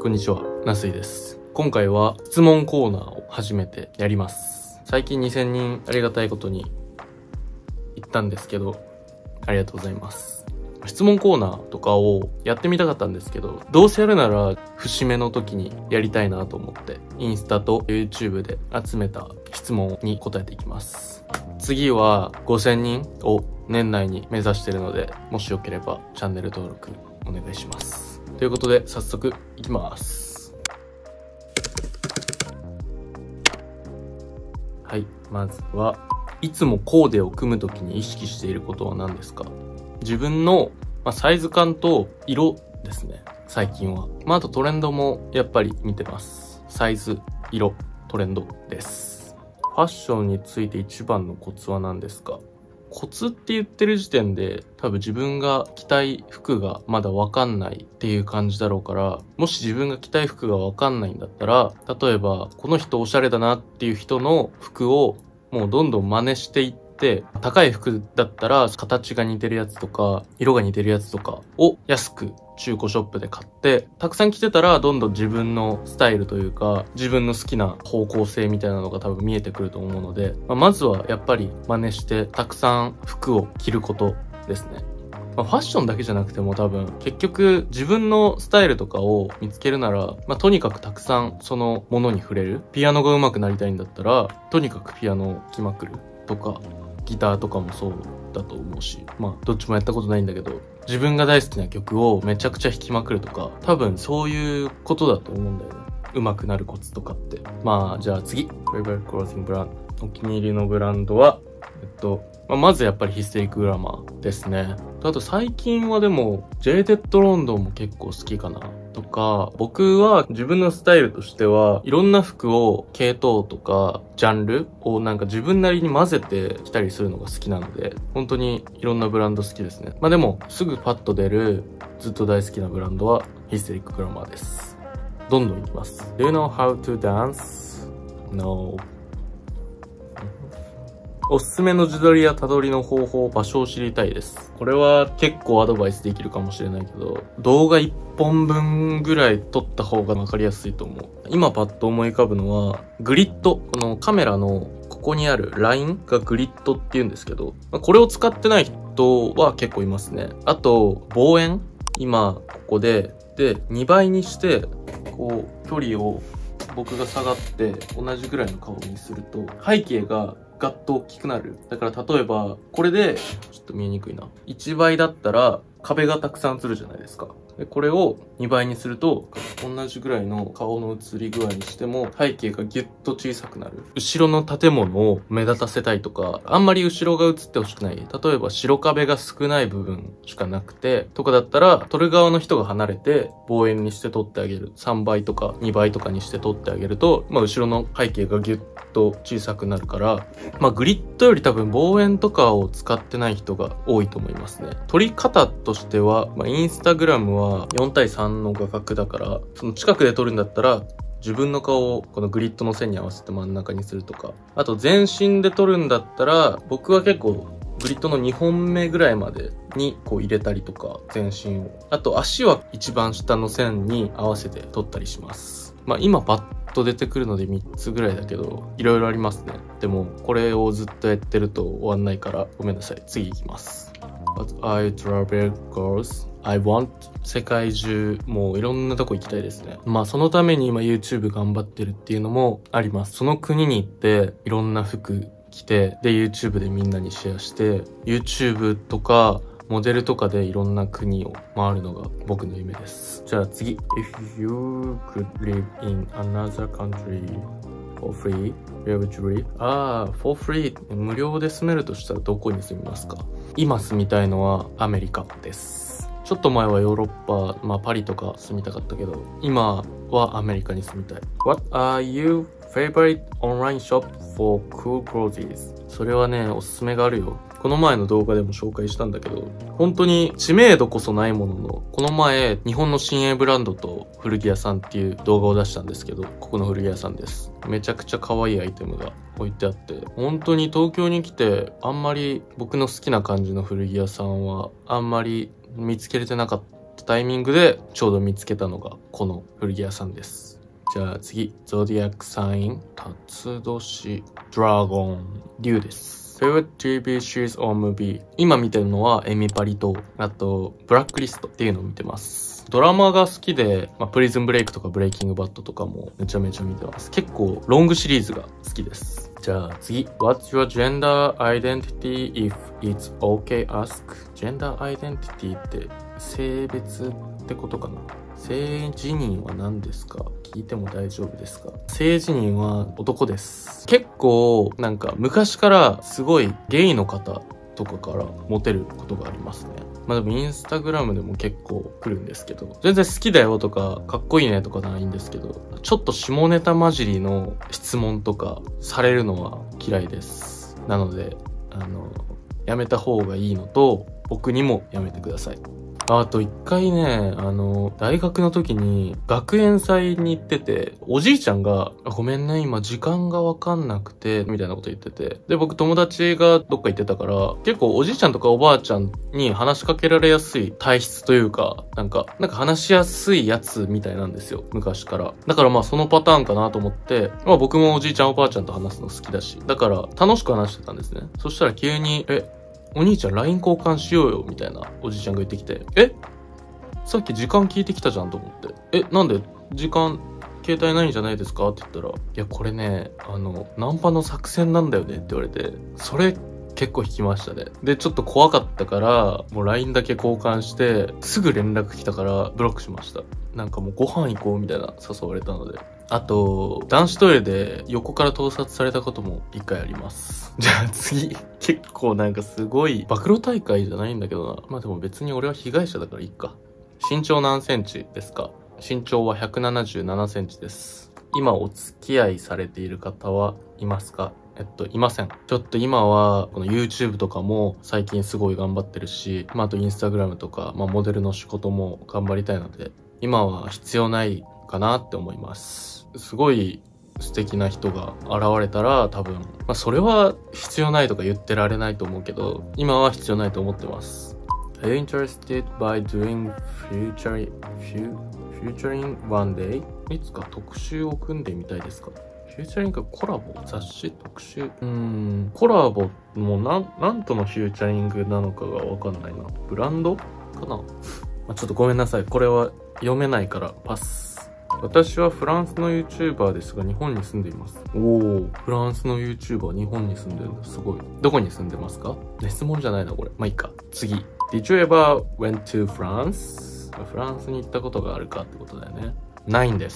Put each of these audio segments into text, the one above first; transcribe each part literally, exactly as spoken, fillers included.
こんにちは、なすいです。今回は質問コーナーを初めてやります。最近にせんにんありがたいことに行ったんですけど、ありがとうございます。質問コーナーとかをやってみたかったんですけど、どうせやるなら節目の時にやりたいなと思って、インスタと YouTube で集めた質問に答えていきます。次はごせんにんを年内に目指しているので、もしよければチャンネル登録お願いします。ということで早速いきます。はい、まずはいつもコーデを組むときに意識していることは何ですか？自分の、まあ、サイズ感と色ですね、最近は。まあ、あとトレンドもやっぱり見てます。サイズ、色、トレンドです。ファッションについて一番のコツは何ですか？コツって言ってる時点で多分自分が着たい服がまだわかんないっていう感じだろうから、もし自分が着たい服がわかんないんだったら、例えばこの人おしゃれだなっていう人の服をもうどんどん真似していって、高い服だったら形が似てるやつとか色が似てるやつとかを安く中古ショップで買って、たくさん着てたらどんどん自分のスタイルというか自分の好きな方向性みたいなのが多分見えてくると思うので、まあ、まずはやっぱり真似してたくさん服を着ることですね。まあ、ファッションだけじゃなくても多分結局自分のスタイルとかを見つけるなら、まあ、とにかくたくさんそのものに触れる。ピアノが上手くなりたいんだったらとにかくピアノを着まくるとか、ギターとかもそうだと思うし、まあどっちもやったことないんだけど、自分が大好きな曲をめちゃくちゃ弾きまくるとか、多分そういうことだと思うんだよね。上手くなるコツとかって。まあじゃあ次、Favorite Clothing Brand。お気に入りのブランドは、えっと、まあ、まずやっぱりヒステリックグラマーですね。あと最近はでも ジェイテッド ロンドンも結構好きかな。とか、僕は自分のスタイルとしてはいろんな服を系統とかジャンルをなんか自分なりに混ぜて着たりするのが好きなので、本当にいろんなブランド好きですね。まあでもすぐパッと出るずっと大好きなブランドはヒステリックグラマーです。どんどんいきます。Do you know how to dance? No. おすすめの自撮りやたどりの方法、場所を知りたいです。これは結構アドバイスできるかもしれないけど、動画いっぽんぶんぐらい撮った方がわかりやすいと思う。今パッと思い浮かぶのは、グリッド。このカメラのここにあるラインがグリッドって言うんですけど、これを使ってない人は結構いますね。あと、望遠。今、ここで、で、にばいにして、こう、距離を僕が下がって同じぐらいの顔にすると、背景がガッと大きくなる。だから例えば、これで、ちょっと見えにくいな。いちばいだったら壁がたくさん映るじゃないですか。で、これをにばいにすると、同じぐらいの顔の映り具合にしても、背景がギュッと小さくなる。後ろの建物を目立たせたいとか、あんまり後ろが映ってほしくない。例えば白壁が少ない部分しかなくて、とかだったら、撮る側の人が離れて、望遠にして撮ってあげる。さんばいとかにばいとかにして撮ってあげると、まあ後ろの背景がギュッと小さくなるから、まあグリッドより多分望遠とかを使ってない人が多いと思いますね。撮り方としては、まあインスタグラムはよんたいさんの画角だから、その近くで撮るんだったら、自分の顔をこのグリッドの線に合わせて真ん中にするとか。あと全身で撮るんだったら、僕は結構グリッドのにほんめぐらいまでにこう入れたりとか、全身を。あと足は一番下の線に合わせて撮ったりします。まあ今パッと出てくるのでみっつぐらいだけど、いろいろありますね。でもこれをずっとやってると終わんないからごめんなさい。次行きます。What I travel goals I want 世界中もういろんなとこ行きたいですね。まあそのために今 YouTube 頑張ってるっていうのもあります。その国に行っていろんな服着て、で YouTube でみんなにシェアして、YouTube とかモデルとかでいろんな国を回るのが僕の夢です。じゃあ次。If you could live in another country for free, where would you live? ああ、for free 無料で住めるとしたらどこに住みますか？今住みたいのはアメリカです。ちょっと前はヨーロッパ、まあパリとか住みたかったけど、今はアメリカに住みたい。What are your favorite online shop for cool clothes? それはね、おすすめがあるよ。この前の動画でも紹介したんだけど、本当に知名度こそないものの、この前日本の新鋭ブランドと古着屋さんっていう動画を出したんですけど、ここの古着屋さんです。めちゃくちゃ可愛いアイテムが置いてあって、本当に東京に来てあんまり僕の好きな感じの古着屋さんはあんまり見つけれてなかったタイミングでちょうど見つけたのがこの古着屋さんです。じゃあ次、ゾディアックサイン、辰年、ドラゴン、竜です。Favorite ティービー series or movie。今見てるのはエミパリと、あと、ブラックリストっていうのを見てます。ドラマが好きで、まあ、プリズンブレイクとかブレイキングバットとかもめちゃめちゃ見てます。結構ロングシリーズが好きです。じゃあ次。What's your gender identity if it's okay ask? Gender identity って性別ってことかな？性自認は何ですか？聞いても大丈夫ですか？性自認は男です。結構なんか昔からすごいゲイの方とかからモテることがありますね。まあでもインスタグラムでも結構来るんですけど、全然好きだよとかかっこいいねとかないんですけど、ちょっと下ネタ混じりの質問とかされるのは嫌いです。なので、あの、やめた方がいいのと、僕にもやめてください。あと一回ね、あの、大学の時に学園祭に行ってて、おじいちゃんが、ごめんね、今時間がわかんなくて、みたいなこと言ってて。で、僕友達がどっか行ってたから、結構おじいちゃんとかおばあちゃんに話しかけられやすい体質というか、なんか、なんか話しやすいやつみたいなんですよ、昔から。だからまあそのパターンかなと思って、まあ僕もおじいちゃんおばあちゃんと話すの好きだし、だから楽しく話してたんですね。そしたら急に、え、お兄ちゃん ライン 交換しようよみたいなおじいちゃんが言ってきて、えさっき時間聞いてきたじゃんと思って、えなんで時間携帯ないんじゃないですかって言ったら、いやこれね、あのナンパの作戦なんだよねって言われて、それ結構引きましたね。でちょっと怖かったからもう ライン だけ交換して、すぐ連絡来たからブロックしました。なんかもうご飯行こうみたいな誘われたので。あと男子トイレで横から盗撮されたことも一回あります。じゃあ次、結構なんかすごい暴露大会じゃないんだけどな。まあでも別に俺は被害者だからいいか。身長何センチですか？身長はひゃくななじゅうななセンチです。今お付き合いされている方はいますか？えっと、いません。ちょっと今は、この YouTube とかも最近すごい頑張ってるし、まあ、あと Instagram とか、まあ、モデルの仕事も頑張りたいので、今は必要ないかなって思います。すごい素敵な人が現れたら多分、まあ、それは必要ないとか言ってられないと思うけど、今は必要ないと思ってます。Are you interested by doing future, futuring one day? いつか特集を組んでみたいですか？フューチャリングコラボ雑誌特集うーんコラボもなん、なんとのフューチャリングなのかがわかんないな。ブランドかなまあ、ちょっとごめんなさい。これは読めないからパス。私はフランスの YouTuber ですが日本に住んでいます。おお、フランスの YouTuber 日本に住んでるんだ。すごい。どこに住んでますか？質問じゃないなこれ。まあいいか。次。Did you ever went to France? フランスに行ったことがあるかってことだよね。ないんです。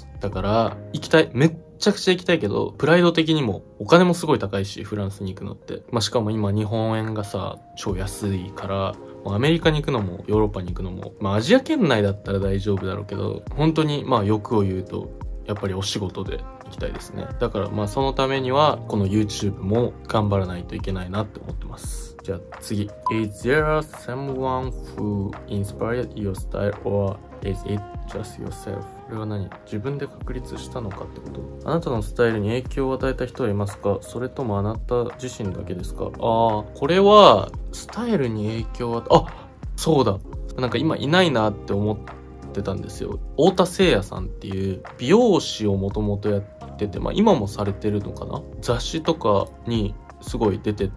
だから行きたい。めっちゃくちゃ行きたいけど、プライド的にもお金もすごい高いし、フランスに行くのって。まあしかも今日本円がさ超安いから、アメリカに行くのもヨーロッパに行くのも、まあアジア圏内だったら大丈夫だろうけど、本当にまあ欲を言うとやっぱりお仕事で行きたいですね。だからまあそのためにはこの YouTube も頑張らないといけないなって思ってます。じゃあ次。Is there someone who inspired your style or is it just yourself? これは何？自分で確立したのかってこと？あなたのスタイルに影響を与えた人はいますか？それともあなた自身だけですか？ああ、これはスタイルに影響は、あ、そうだ。なんか今いないなって思ってたんですよ。太田誠也さんっていう美容師をもともとやってて、まあ今もされてるのかな？雑誌とかにすごい出てって、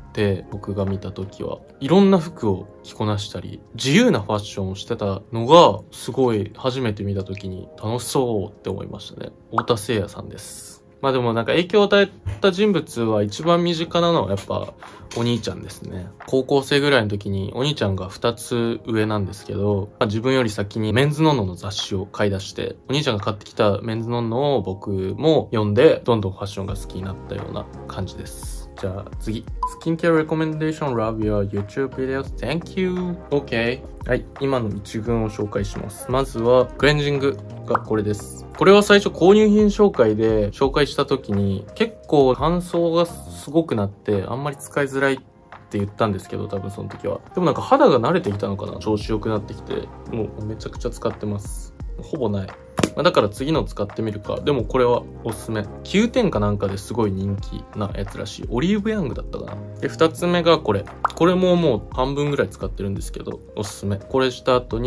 僕が見た時はいろんな服を着こなしたり自由なファッションをしてたのがすごい初めて見た時に楽しそうって思いましたね。太田誠也さんです。まあでもなんか影響を与えた人物は一番身近なのはやっぱお兄ちゃんですね。高校生ぐらいの時にお兄ちゃんがふたつ上なんですけど、まあ、自分より先にメンズノンノの雑誌を買い出して、お兄ちゃんが買ってきたメンズノンノを僕も読んでどんどんファッションが好きになったような感じです。じゃあ次。スキンケアレコメンデーション Love your YouTube videos. Thank you. OK。はい。今の一群を紹介します。まずは、クレンジングがこれです。これは最初購入品紹介で紹介した時に結構感想がすごくなってあんまり使いづらいって言ったんですけど、多分その時は。でもなんか肌が慣れてきたのかな？調子良くなってきて。もうめちゃくちゃ使ってます。ほぼない。まあ、だから次の使ってみるか。でもこれはおすすめ。きゅうてんかなんかですごい人気なやつらしい。オリーブヤングだったかな。で、二つ目がこれ。これももう半分ぐらい使ってるんですけど、おすすめ。これした後に、こ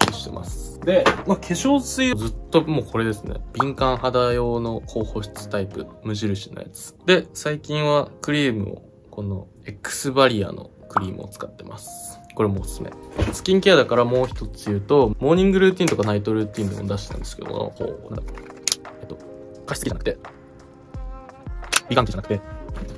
りしてます。で、まあ、化粧水ずっともうこれですね。敏感肌用の高保湿タイプ、無印のやつ。で、最近はクリームを、この X バリアのクリームを使ってます。これもおすすめ。スキンケアだからもう一つ言うと、モーニングルーティンとかナイトルーティンでも出したんですけど、こう、なんだえっと、加湿器じゃなくて、美顔器じゃなくて、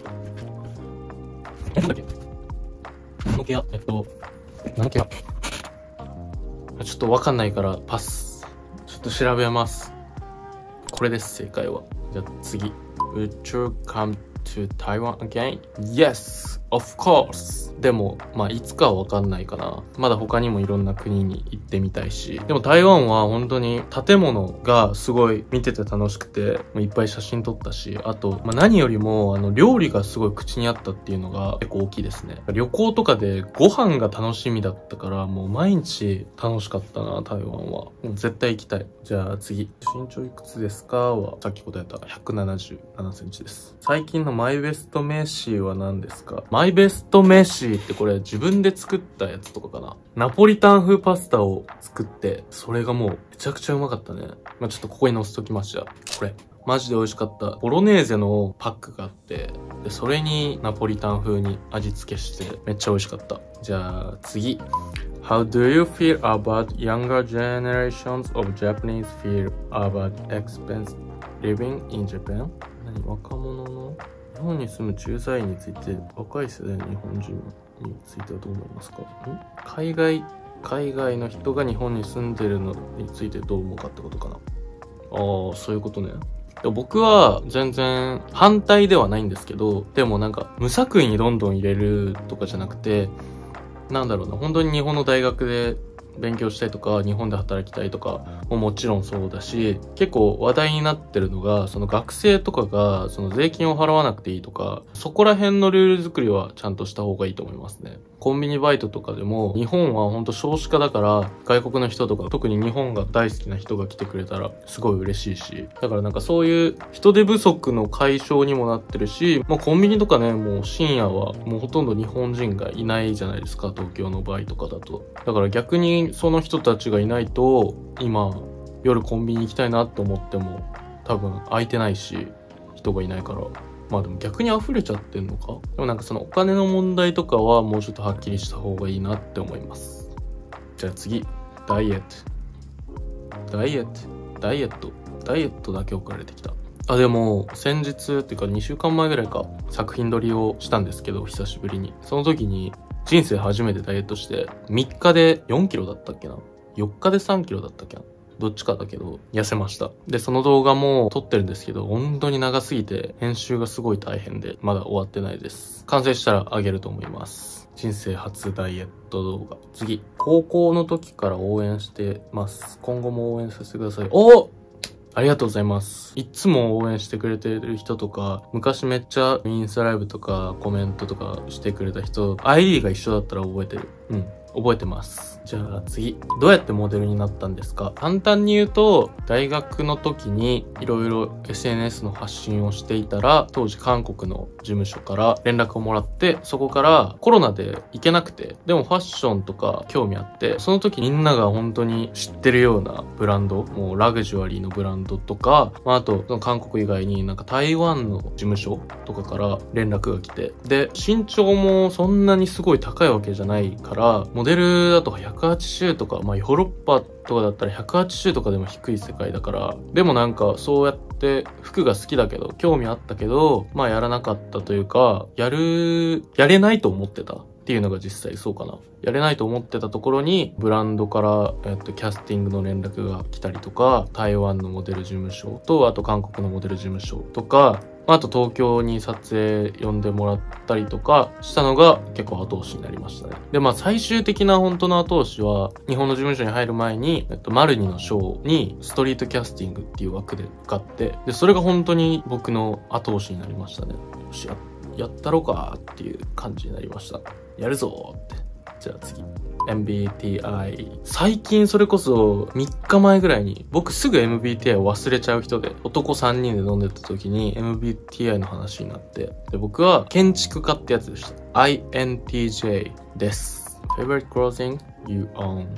え、なんだっけナノケア、えっと、ナノケア。ちょっとわかんないからパス。ちょっと調べます。これです、正解は。じゃあ次。Would you come to Taiwan again? Yes, of course. でも、まあ、いつかはわかんないかな。まだ他にもいろんな国に行ってみたいし。でも台湾は本当に建物がすごい見てて楽しくて、いっぱい写真撮ったし、あと、まあ、何よりも、あの、料理がすごい口にあったっていうのが結構大きいですね。旅行とかでご飯が楽しみだったから、もう毎日楽しかったな、台湾は。もう絶対行きたい。じゃあ次。身長いくつですかは、さっき答えたひゃくななじゅうななセンチです。最近のマイベスト飯は何ですか？マイベスト飯ってこれ自分で作ったやつとかかな。ナポリタン風パスタを作って、それがもうめちゃくちゃうまかったね。まあ、ちょっとここに載せときました。これ。マジで美味しかった。ボロネーゼのパックがあって、で、それにナポリタン風に味付けして、めっちゃ美味しかった。じゃあ次。How do you feel about younger generations of Japanese feel about expense living in Japan? 何？若者の日本に住む駐在員について、若い世代の日本人についてはどう思いますか？ん？海外、海外の人が日本に住んでるのについてどう思うかってことかな。ああ、そういうことね。で僕は全然反対ではないんですけど、でもなんか無作為にどんどん入れるとかじゃなくて、なんだろうな、本当に日本の大学で勉強したいとか、日本で働きたいとかももちろんそうだし、結構話題になってるのが、その学生とかがその税金を払わなくていいとか、そこら辺のルール作りはちゃんとした方がいいと思いますね。コンビニバイトとかでも、日本は本当少子化だから、外国の人とか、特に日本が大好きな人が来てくれたら、すごい嬉しいし、だからなんかそういう人手不足の解消にもなってるし、もうコンビニとかね、もう深夜はもうほとんど日本人がいないじゃないですか、東京の場合とかだと。だから逆にその人たちがいないと、今、夜コンビニ行きたいなって思っても、多分空いてないし、人がいないから。まあでも逆に溢れちゃってんのか？でもなんかそのお金の問題とかはもうちょっとはっきりした方がいいなって思います。じゃあ次。ダイエット。ダイエット。ダイエット。ダイエットだけ送られてきた。あ、でも先日っていうかにしゅうかんまえぐらいか作品撮りをしたんですけど、久しぶりに。その時に人生初めてダイエットしてみっかでよんキロだったっけな？ よっかでさんキロだったっけな？どっちかだけど、痩せました。で、その動画も撮ってるんですけど、本当に長すぎて、編集がすごい大変で、まだ終わってないです。完成したらあげると思います。人生初ダイエット動画。次。高校の時から応援してます。今後も応援させてください。お！ありがとうございます。いつも応援してくれてる人とか、昔めっちゃインスタライブとかコメントとかしてくれた人、アイディー が一緒だったら覚えてる。うん。覚えてます。じゃあ次。どうやってモデルになったんですか？簡単に言うと、大学の時にいろいろ エスエヌエス の発信をしていたら、当時韓国の事務所から連絡をもらって、そこからコロナで行けなくて、でもファッションとか興味あって、その時みんなが本当に知ってるようなブランド、もうラグジュアリーのブランドとか、まあ、あとその韓国以外になんか台湾の事務所とかから連絡が来て、で、身長もそんなにすごい高いわけじゃないから、モデルだとひゃくはちじゅうとか、まあヨーロッパとかだったらひゃくはちじゅうとかでも低い世界だから、でもなんかそうやって服が好きだけど、興味あったけど、まあやらなかったというか、やる、やれないと思ってたっていうのが実際そうかな。やれないと思ってたところに、ブランドから、えっと、キャスティングの連絡が来たりとか、台湾のモデル事務所と、あと韓国のモデル事務所とか、あと東京に撮影呼んでもらったりとかしたのが結構後押しになりましたね。で、まあ最終的な本当の後押しは、日本の事務所に入る前に、えっと、マルニのショーにストリートキャスティングっていう枠で受かって、で、それが本当に僕の後押しになりましたね。よし、や、やったろかっていう感じになりました。やるぞーって。じゃあ次。エムビーティーアイ。最近それこそみっかまえぐらいに、僕すぐ エムビーティーアイ を忘れちゃう人で、男さんにんで飲んでた時に エムビーティーアイ の話になって、で、僕は建築家ってやつでした。アイエヌティージェー です。Favorite clothing you own.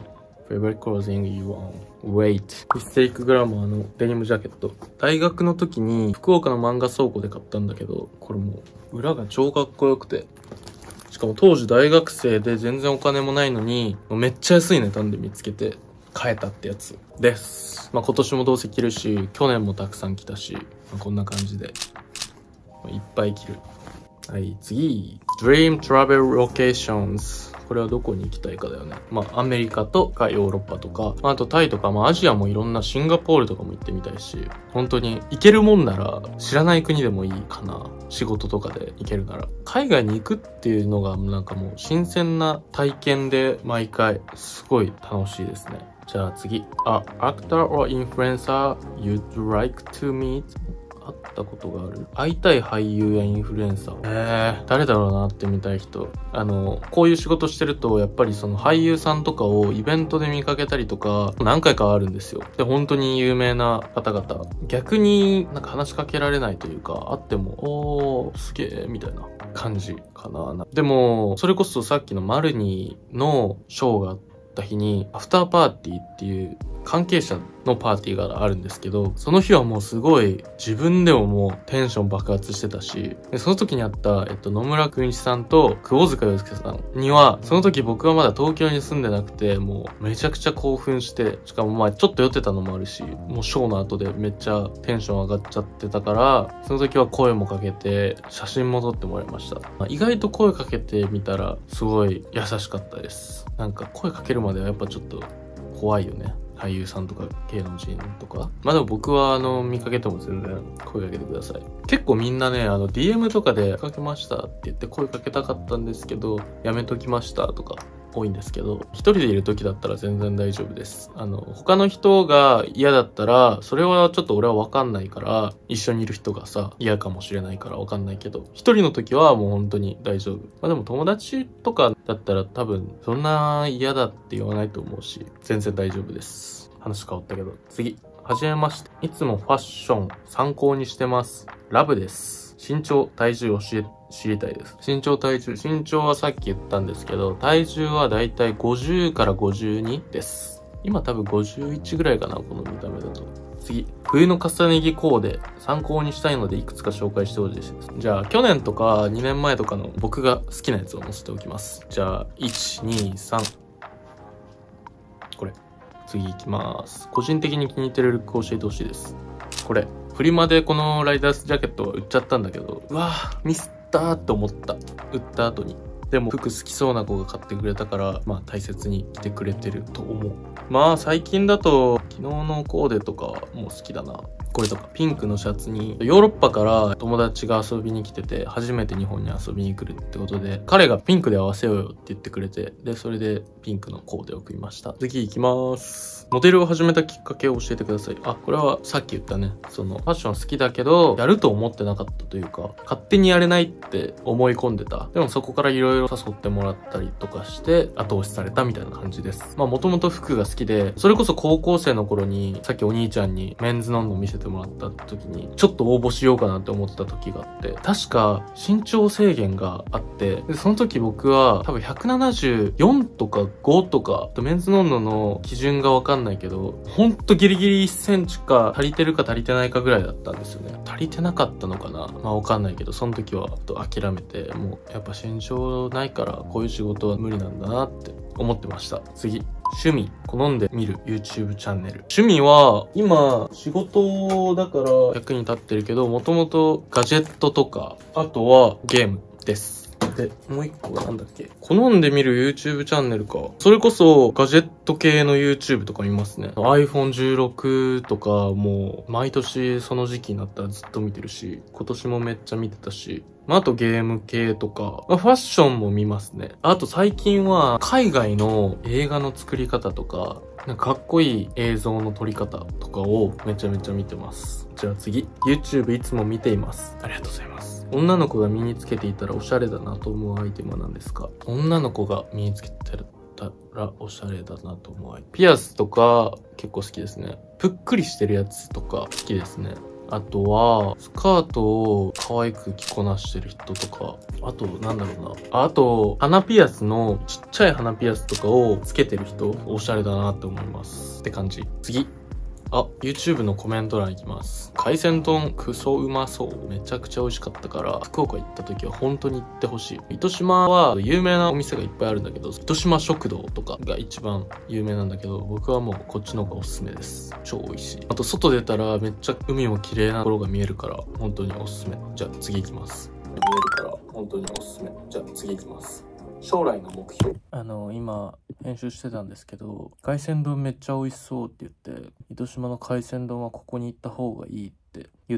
Favorite clothing you own? Wait.ミステイクグラマーのデニムジャケット。大学の時に福岡の漫画倉庫で買ったんだけど、これもう裏が超かっこよくて。しかも当時大学生で全然お金もないのに、めっちゃ安い値段で見つけて買えたってやつです。まあ今年もどうせ着るし、去年もたくさん着たし、まあ、こんな感じでいっぱい着る。はい、次。Dream Travel Locations。これはどこに行きたいかだよね。まあ、アメリカとかヨーロッパとか、あとタイとか、まあ、アジアもいろんなシンガポールとかも行ってみたいし、本当に行けるもんなら知らない国でもいいかな。仕事とかで行けるなら。海外に行くっていうのがなんかもう新鮮な体験で毎回すごい楽しいですね。じゃあ次。あ、actor or influencer you'd like to meet?会ったことがある会いたい俳優やインフルエンサー。えー、誰だろうなって見たい人。あの、こういう仕事してると、やっぱりその俳優さんとかをイベントで見かけたりとか、何回かあるんですよ。で、本当に有名な方々。逆になんか話しかけられないというか、会っても、おー、すげー、みたいな感じかな。でも、それこそさっきのマルニーのショーがあった日に、アフターパーティーっていう関係者のパーティーがあるんですけど、その日はもうすごい自分でももうテンション爆発してたし、でその時にあった、えっと、野村くんいちさんと窪塚洋介さんには、その時僕はまだ東京に住んでなくて、もうめちゃくちゃ興奮して、しかもまあちょっと酔ってたのもあるし、もうショーの後でめっちゃテンション上がっちゃってたから、その時は声もかけて、写真も撮ってもらいました。まあ、意外と声かけてみたら、すごい優しかったです。なんか声かけるまではやっぱちょっと怖いよね。俳優さんとか芸能人とか。まあでも僕はあの見かけても全然声かけてください。結構みんなね、あの ディーエム とかでかけましたって言って声かけたかったんですけど、やめときましたとか多いんですけど、一人でいる時だったら全然大丈夫です。あの、他の人が嫌だったら、それはちょっと俺はわかんないから、一緒にいる人がさ、嫌かもしれないからわかんないけど、一人の時はもう本当に大丈夫。まあでも友達とかだったら多分、そんな嫌だって言わないと思うし、全然大丈夫です。話変わったけど。次。はじめまして。いつもファッション参考にしてます。ラブです。身長、体重教え、知りたいです。身長、体重。身長はさっき言ったんですけど、体重はだいたいごじゅうからごじゅうにです。今多分ごじゅういちぐらいかな、この見た目だと。次。冬の重ね着コーデ。参考にしたいのでいくつか紹介してほしいです。じゃあ、去年とかにねんまえとかの僕が好きなやつを載せておきます。じゃあ、いち、に、さん。これ。次行きます。個人的に気に入ってるルックを教えてほしいです。これ。フリマでこのライダースジャケットは売っちゃったんだけど、うわぁ、ミスったーって思った。売った後に。でも服好きそうな子が買ってくれたから、まあ大切に着てくれてると思う。まあ最近だと、昨日のコーデとかも好きだな。これとかピンクのシャツにヨーロッパから友達が遊びに来てて初めて日本に遊びに来るってことで彼がピンクで合わせようよって言ってくれてでそれでピンクのコーデを組みました。次行きます。モデルを始めたきっかけを教えてください。あ、これはさっき言ったね。そのファッション好きだけどやると思ってなかったというか勝手にやれないって思い込んでた。でもそこからいろいろ誘ってもらったりとかして後押しされたみたいな感じです。まあもともと服が好きでそれこそ高校生の頃にさっきお兄ちゃんにメンズノンノ見せてもらった時にちょっと応募しようかなって思ってた時があって確か身長制限があってでその時僕は多分ひゃくななじゅうよんとかごとかメンズノンノの基準がわかんないけどほんとギリギリいっセンチか足りてるか足りてないかぐらいだったんですよね。足りてなかったのかなまあわかんないけどその時は諦めてもうやっぱ身長ないからこういう仕事は無理なんだなって思ってました。次。趣味、好んで見る YouTube チャンネル。趣味は、今、仕事だから役に立ってるけど、もともとガジェットとか、あとはゲームです。で、もう一個はなんだっけ好んで見る YouTube チャンネルか。それこそ、ガジェット系の YouTube とか見ますね。アイフォンじゅうろく とか、もう、毎年その時期になったらずっと見てるし、今年もめっちゃ見てたし、まあ、あとゲーム系とか、まあ、ファッションも見ますね。あと最近は海外の映画の作り方とか、なんかかっこいい映像の撮り方とかをめちゃめちゃ見てます。じゃあ次。YouTube いつも見ています。ありがとうございます。女の子が身につけていたらおしゃれだなと思うアイテムは何ですか？女の子が身につけてたらおしゃれだなと思うアイテム。ピアスとか結構好きですね。ぷっくりしてるやつとか好きですね。 あとは、スカートを可愛く着こなしてる人とか、あと、なんだろうな。あと、鼻ピアスの、ちっちゃい鼻ピアスとかをつけてる人、おしゃれだなって思います。って感じ。次。あ、YouTube のコメント欄いきます。海鮮丼クソうまそう。めちゃくちゃ美味しかったから、福岡行った時は本当に行ってほしい。糸島は有名なお店がいっぱいあるんだけど、糸島食堂とかが一番有名なんだけど、僕はもうこっちの方がおすすめです。超美味しい。あと外出たらめっちゃ海も綺麗なところが見えるから、本当におすすめ。じゃあ次行きます。見えるから本当におすすめ。じゃあ次行きます。将来の目標。あの、今、編集してたんですけど、海鮮丼めっちゃ美味しそうって言って、糸島の海鮮丼はここに行った方がいいって言って、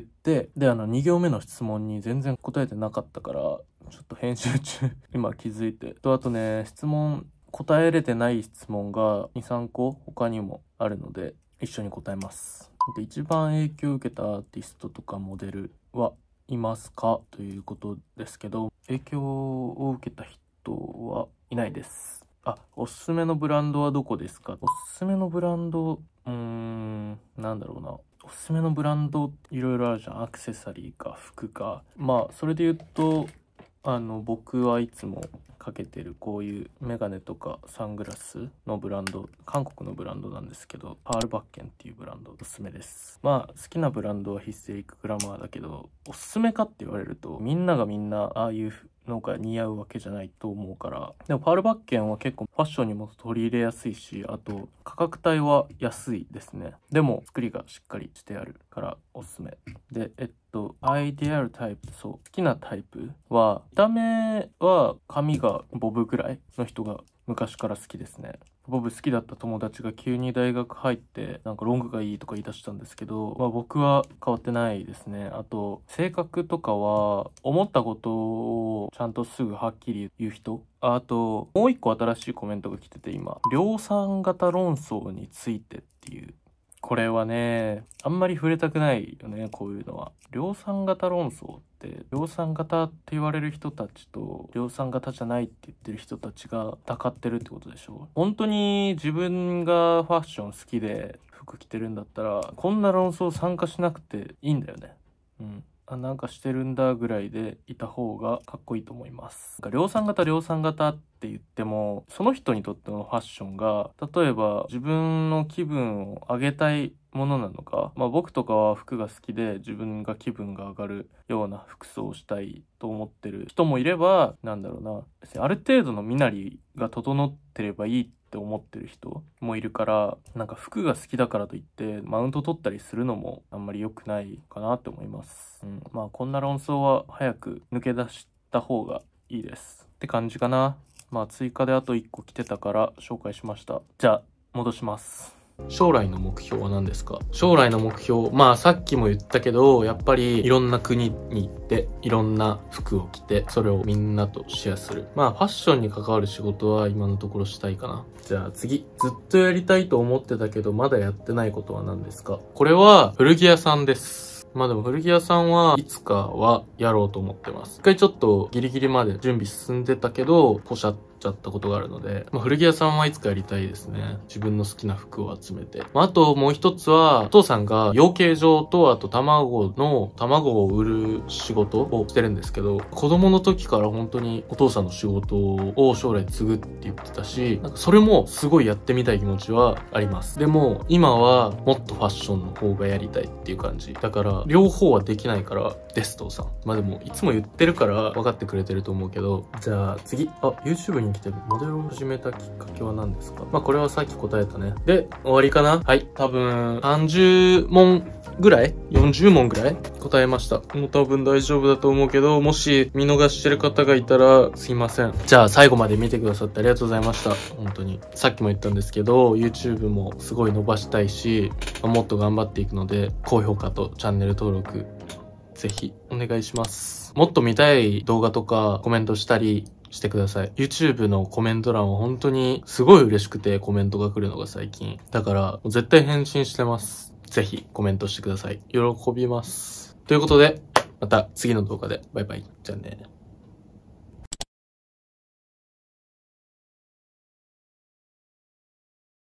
で、あの、に行目の質問に全然答えてなかったから、ちょっと編集中、今気づいて。と、あとね、質問、答えれてない質問がに、さんこ他にもあるので、一緒に答えます。で、一番影響を受けたアーティストとかモデルはいますかということですけど、影響を受けた人はいないです。あ、おすすめのブランドはどこですか？おすすめのブランド、うーん、なんだろうな。おすすめのブランドいろいろあるじゃん。アクセサリーか服か。まあ、それで言うと、あの、僕はいつもかけてるこういうメガネとかサングラスのブランド、韓国のブランドなんですけど、パールバッケンっていうブランドおすすめです。まあ好きなブランドはヒステリックグラマーだけど、おすすめかって言われるとみんながみんなああいうのが似合うわけじゃないと思うから。でもパールバッケンは結構ファッションにも取り入れやすいし、あと価格帯は安いですね。でも作りがしっかりしてあるからおすすめ。で、えっと、アイデアルタイプ、そう、好きなタイプは、見た目は髪がボブぐらいの人が昔から好きですね。ボブ好きだった友達が急に大学入ってなんかロングがいいとか言い出したんですけど、まあ僕は変わってないですね。あと性格とかは思ったことをちゃんとすぐはっきり言う人。あともう一個新しいコメントが来てて今、量産型論争についてっていう。これはね、あんまり触れたくないよね、こういうのは。量産型論争って、量産型って言われる人たちと、量産型じゃないって言ってる人たちが戦ってるってことでしょ。本当に自分がファッション好きで服着てるんだったら、こんな論争参加しなくていいんだよね。うん。あ、なんかしてるんだぐらいでいた方がかっこいいと思います。なんか量産型量産型って言っても、その人にとってのファッションが、例えば自分の気分を上げたいものなのか、まあ僕とかは服が好きで自分が気分が上がるような服装をしたいと思ってる人もいれば、なんだろうな、ある程度の身なりが整ってればいいって思ってる人もいるから、なんか服が好きだからといってマウント取ったりするのもあんまり良くないかなって思います。うん、まあこんな論争は早く抜け出した方がいいですって感じかな。まあ追加であといっこ来てたから紹介しました。じゃあ戻します。将来の目標は何ですか？将来の目標、まあさっきも言ったけど、やっぱりいろんな国に行っていろんな服を着てそれをみんなとシェアする。まあファッションに関わる仕事は今のところしたいかな。じゃあ次、ずっとやりたいと思ってたけどまだやってないことは何ですか？これは古着屋さんです。まあでも古着屋さんはいつかはやろうと思ってます。一回ちょっとギリギリまで準備進んでたけど、ポシャっちゃったことがあるので、まあ、古着屋さんはいつかやりたいですね。自分の好きな服を集めて。まあ、あともう一つは、お父さんが養鶏場とあと卵の、卵を売る仕事をしてるんですけど、子供の時から本当にお父さんの仕事を将来継ぐって言ってたし、なんかそれもすごいやってみたい気持ちはあります。でも、今はもっとファッションの方がやりたいっていう感じ。だから、両方はできないからです、父さん。まあでも、いつも言ってるから分かってくれてると思うけど、じゃあ次。あ、YouTube に来てモデルを始めたきっかけは何ですか？まあこれはさっき答えたね。で、終わりかな？はい。多分、さんじゅう問ぐらい ?よんじゅう 問ぐらい答えました。もう多分大丈夫だと思うけど、もし見逃してる方がいたらすいません。じゃあ最後まで見てくださってありがとうございました。本当に。さっきも言ったんですけど、YouTube もすごい伸ばしたいし、もっと頑張っていくので、高評価とチャンネル登録、ぜひお願いします。もっと見たい動画とかコメントしたりしてください。YouTube のコメント欄は本当にすごい嬉しくてコメントが来るのが最近。だから絶対返信してます。ぜひコメントしてください。喜びます。ということで、また次の動画でバイバイ。じゃあね。